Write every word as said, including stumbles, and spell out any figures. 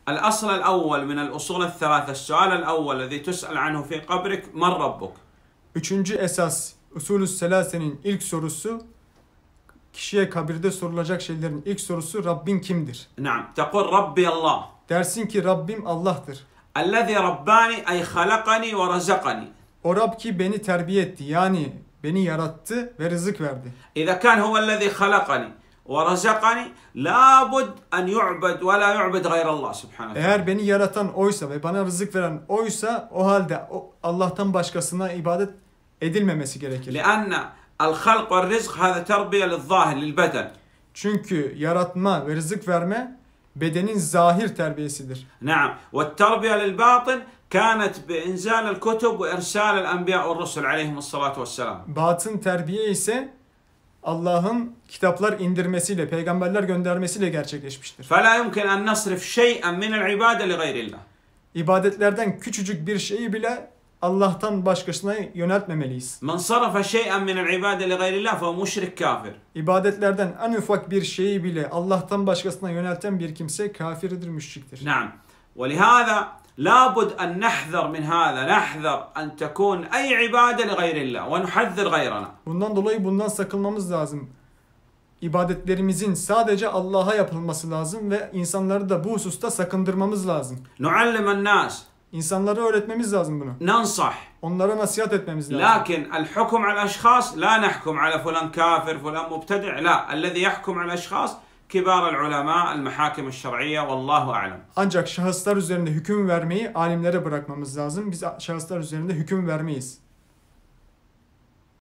الأصل الأول من الأصول الثلاثة السؤال الأول الذي تسأل عنه في قبرك من ربك؟ Üçüncü esas usulü selasenin ilk sorusu, kişiye kabirde sorulacak şeylerin ilk sorusu Rabbin kimdir? نعم تقول ربي الله. Dersin ki Rabbim Allah'tır. الذي رباني أي خلقني ورزقني. O Rab ki beni terbiye etti, yani beni yarattı ve rızık verdi. إذا كان هو الذي خلقني ورزقني لابد أن يعبد ولا يعبد غير الله سبحانه وتعالى. Eğer beni yaratan oysa ve bana rızık veren oysa, o halde o Allah'tan başkasına ibadet edilmemesi gerekir. لأن الخلق والرزق هذا تربية للظاهر للبدن. Çünkü yaratma ve rızık verme bedenin zahir terbiyesidir. نعم والتربية للباطن كانت بإنزال الكتب وإرسال الأنبياء والرسل عليهم الصلاة والسلام. Batın terbiye ise Allah'ın kitaplar indirmesiyle, peygamberler göndermesiyle gerçekleşmiştir. فلا يمكن أن نصرف شيئا من العبادة لغير الله. İbadetlerden küçücük bir şeyi bile Allah'tan başkasına yöneltmemeliyiz. من صرف شيئا من العبادة لغير الله فهو مشرك كافر. İbadetlerden en ufak bir şeyi bile Allah'tan başkasına yönelten bir kimse kafirdir, müşriktir. نعم ولهذا لابد أن نحذر من هذا نحذر أن تكون أي عبادة لغير الله ونحذر غيرنا. Bundan dolayı bundan sakınmamız lazım. İbadetlerimizin sadece Allah'a yapılması lazım ve insanları da bu hususta sakındırmamız lazım. نعلم الناس. İnsanlara öğretmemiz lazım bunu. ننصح. Onlara nasihat etmemiz lazım. لكن الحكم على الأشخاص لا نحكم على فلان كافر فلان مبتدع لا الذي يحكم على الأشخاص كبار العلماء المحاكم الشرعية والله أعلم. Ancak şahıslar üzerinde hüküm vermeyi alimlere bırakmamız lazım. Biz şahıslar üzerinde hüküm vermeyiz.